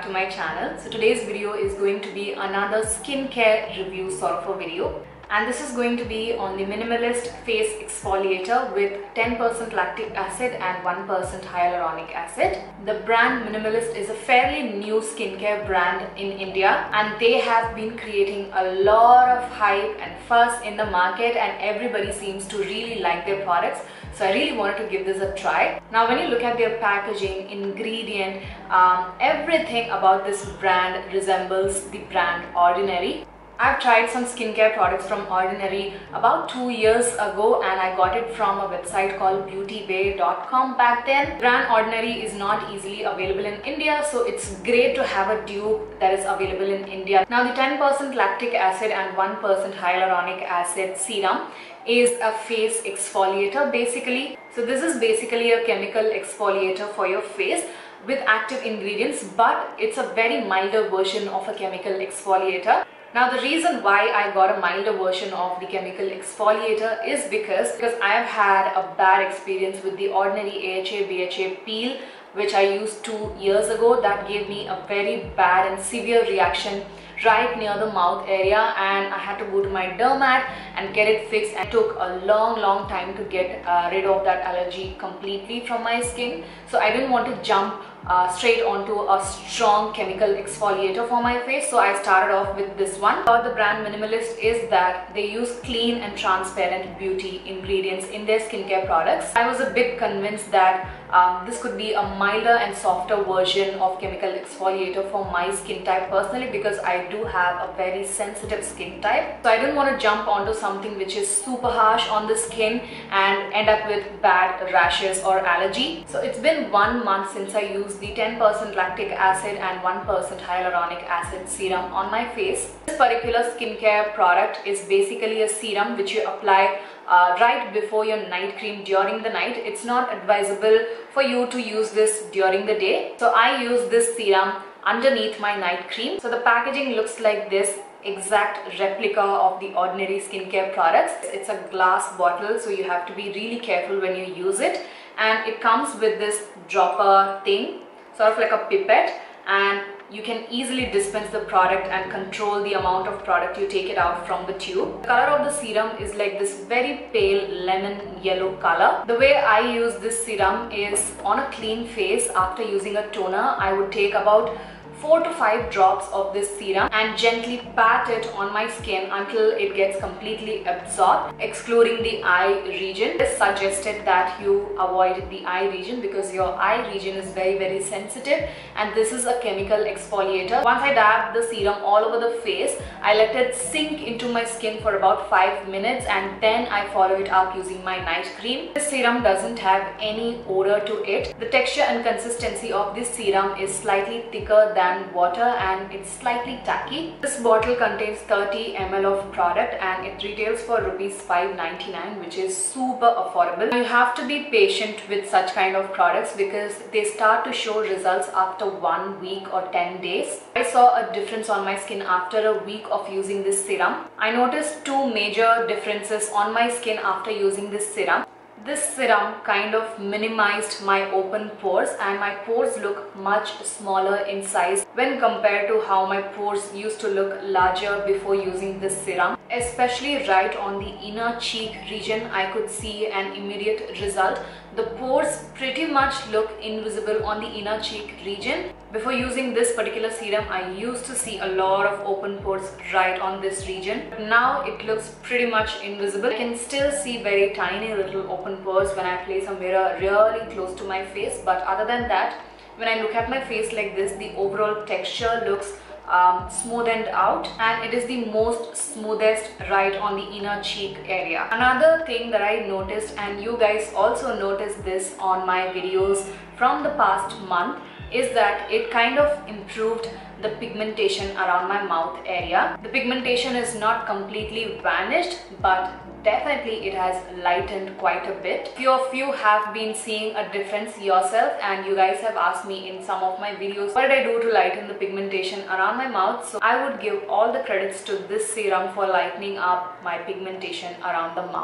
to my channel. So today's video is going to be another skincare review sort of a video, and this is going to be on the Minimalist Face Exfoliator with 10% lactic acid and 1% hyaluronic acid. The brand Minimalist is a fairly new skincare brand in India, and they have been creating a lot of hype and fuss in the market, and everybody seems to really like their products. So I really wanted to give this a try. Now when you look at their packaging, ingredient, everything about this brand resembles the brand Ordinary. I've tried some skincare products from Ordinary about 2 years ago, and I got it from a website called beautybay.com back then. Brand Ordinary is not easily available in India, so it's great to have a dupe that is available in India. Now the 10% lactic acid and 1% hyaluronic acid serum is a face exfoliator basically. So this is basically a chemical exfoliator for your face with active ingredients, but it's a very milder version of a chemical exfoliator. Now the reason why I got a milder version of the chemical exfoliator is because I have had a bad experience with the Ordinary AHA BHA peel, which I used 2 years ago. That gave me a very bad and severe reaction right near the mouth area, and I had to go to my dermat and get it fixed, and it took a long time to get rid of that allergy completely from my skin. So I didn't want to jump straight onto a strong chemical exfoliator for my face, so I started off with this one. About the brand Minimalist is that they use clean and transparent beauty ingredients in their skincare products. I was a bit convinced that this could be a milder and softer version of chemical exfoliator for my skin type personally, because I do have a very sensitive skin type. So I didn't want to jump onto something which is super harsh on the skin and end up with bad rashes or allergy. So it's been 1 month since I used the 10% lactic acid and 1% hyaluronic acid serum on my face. This particular skincare product is basically a serum which you apply right before your night cream during the night. It's not advisable for you to use this during the day. So I use this serum underneath my night cream. So the packaging looks like this, exact replica of the Ordinary skincare products. It's a glass bottle, so you have to be really careful when you use it, and it comes with this dropper thing, sort of like a pipette, and you can easily dispense the product and control the amount of product you take it out from the tube. The color of the serum is like this very pale lemon yellow color. The way I use this serum is on a clean face. After using a toner, I would take about 4 to 5 drops of this serum and gently pat it on my skin until it gets completely absorbed, excluding the eye region. It is suggested that you avoid the eye region because your eye region is very sensitive, and this is a chemical exfoliator. Once I dab the serum all over the face, I let it sink into my skin for about 5 minutes, and then I follow it up using my night cream. This serum doesn't have any odor to it. The texture and consistency of this serum is slightly thicker than water, and it's slightly tacky. This bottle contains 30 ml of product, and it retails for rupees 5.99, which is super affordable. You have to be patient with such kind of products because they start to show results after 1 week or 10 days. I saw a difference on my skin after a week of using this serum. I noticed 2 major differences on my skin after using this serum. This serum kind of minimized my open pores, and my pores look much smaller in size when compared to how my pores used to look larger before using this serum. Especially right on the inner cheek region, I could see an immediate result. The pores pretty much look invisible on the inner cheek region. Before using this particular serum, I used to see a lot of open pores right on this region. Now it looks pretty much invisible. I can still see very tiny little open pores when I place a mirror really close to my face, but other than that, when I look at my face like this, the overall texture looks smoothened out, and it is the most smoothest right on the inner cheek area. Another thing that I noticed, and you guys also noticed this on my videos from the past month, is that it kind of improved the pigmentation around my mouth area. The pigmentation is not completely vanished, but definitely it has lightened quite a bit. Few of you have been seeing a difference yourself, and you guys have asked me in some of my videos what did I do to lighten the pigmentation around my mouth. So I would give all the credits to this serum for lightening up my pigmentation around the mouth.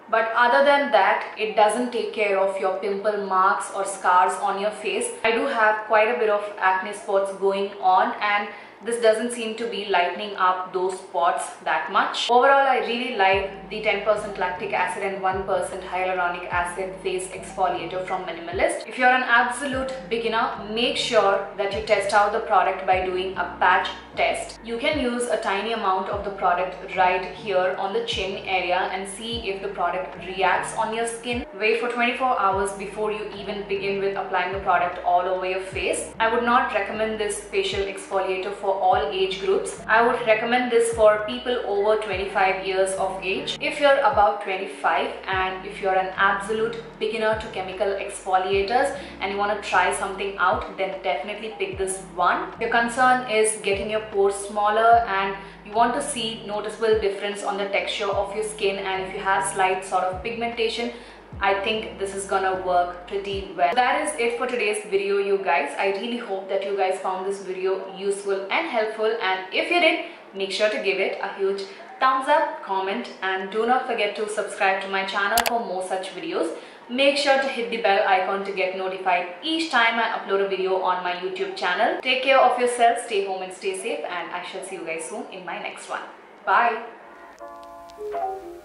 But other than that, it doesn't take care of your pimple marks or scars on your face. I do have quite a bit of acne spots going on, and this doesn't seem to be lightening up those spots that much. Overall, I really like the 10% lactic acid and 1% hyaluronic acid face exfoliator from Minimalist. If you're an absolute beginner, make sure that you test out the product by doing a patch test. You can use a tiny amount of the product right here on the chin area and see if the product reacts on your skin. Wait for 24 hours before you even begin with applying the product all over your face. I would not recommend this facial exfoliator for all age groups. I would recommend this for people over 25 years of age. If you're about 25 and if you're an absolute beginner to chemical exfoliators and you want to try something out, then definitely pick this one. If your concern is getting your pores smaller and you want to see noticeable difference on the texture of your skin, and if you have slight sort of pigmentation, I think this is gonna work pretty well. That is it for today's video, you guys. I really hope that you guys found this video useful and helpful, and if you did, make sure to give it a huge thumbs up, comment, and do not forget to subscribe to my channel for more such videos. Make sure to hit the bell icon to get notified each time I upload a video on my YouTube channel. Take care of yourself, stay home and stay safe, and I shall see you guys soon in my next one. Bye!